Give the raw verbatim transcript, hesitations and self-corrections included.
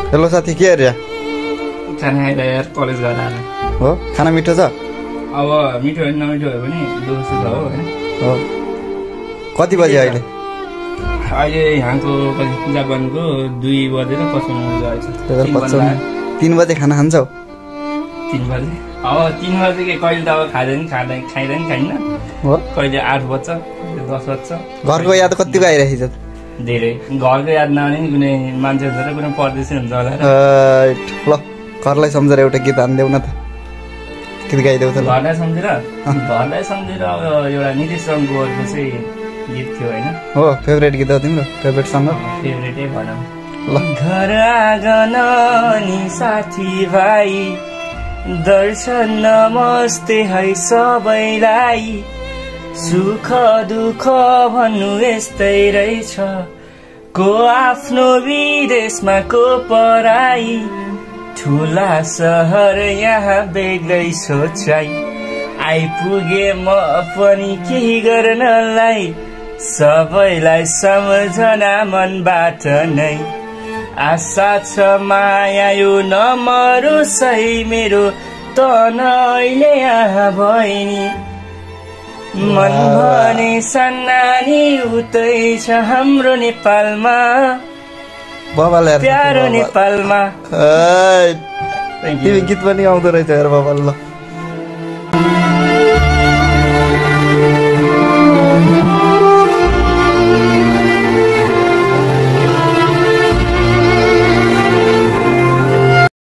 Hello साथी, के अरे खाना खाइदा यार कलेज गएर आएर हो? खाना मिठो छ? अब मिठो होइन नमिठो भयो भने दोष छ हो हैन। हो। कति बजे अहिले? अहिले यहाँको जापानको दुई बजेर पचपन्न मिनट गएछ। तीन बजे खाना खान्छौ? तीन बजे अब तीन बजे के कहिले त अब खाँदैन खाँदैन खाइँदैन खाइन्न हो। कहिले आठ बज्छ दस बज्छ। घरको याद कतिको आइरहेछ? धेरै। घरको याद नआउने नि कुनै मान्छे हुन्छ र कुनै परदेशी हुन्छ होला र। ल घरलाई सम्झेर एउटा गीत हान्देऊ न त, गीत गाइदेऊ त। घरलाई सम्झेर घरलाई सम्झेर अब एउटा नीतिश रङ्गको चाहिँ गीत थियो होइन हो। फेभरेट गीत हो तिम्रो? फेभरेट सङ्ग? फेभरेटै भनौँ। घर आँगन नि साथी भाइ दर्शन नमस्ते है सबैलाई, सुख दुःख भन्नु यस्तै रहेछ, को आफ्नो विदेशमा को पराई, ठुला सहर यहाँ बेग्लै सोचाइ, आइपुगे म पनि केही गर्नलाई, सबैलाई सम्झना मनबाट नै, आशा छ माया यो नमरोस् है मेरो तन अहिले यहाँ भइनी, मन भने सन्नानी उतै छ हाम्रो नेपालमा, प्यारो नेपालमा। तिमी गीत पनि आउँदो रहेछ यार बाबा। ल